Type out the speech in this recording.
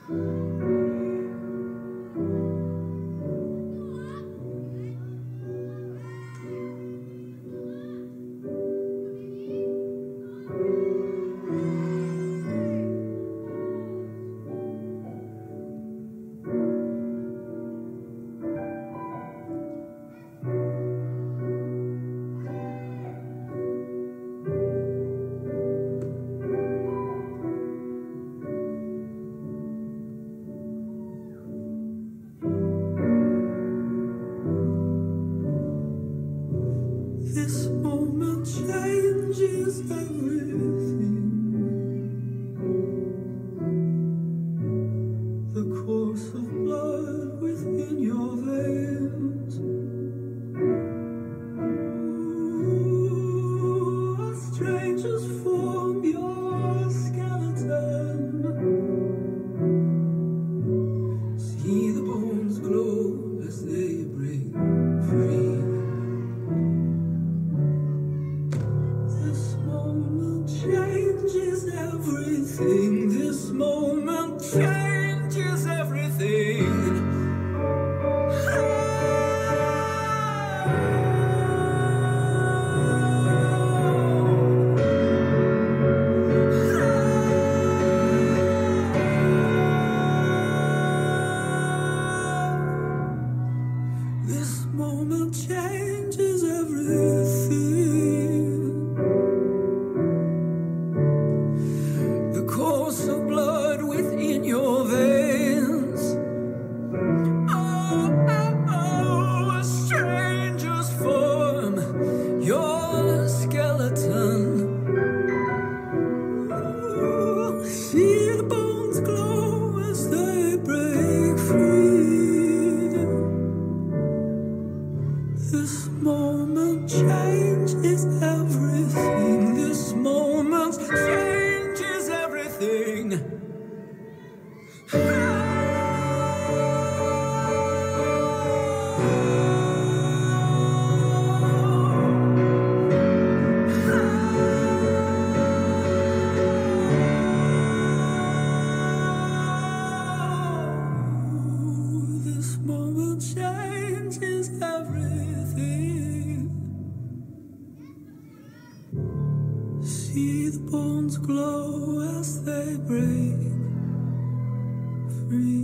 This moment changes everything. The course of blood within your veins. Ooh, strangers form your skeleton. See the bones glow as they break free. Changes everything. This moment changes everything. This moment changes everything. The course of blood within your veins. Oh, oh, oh, strangers form your skeleton. Ooh, see the bones glow as they break free. This moment changes everything. This moment changes everything. This moment changes everything. See the bones glow as they break free.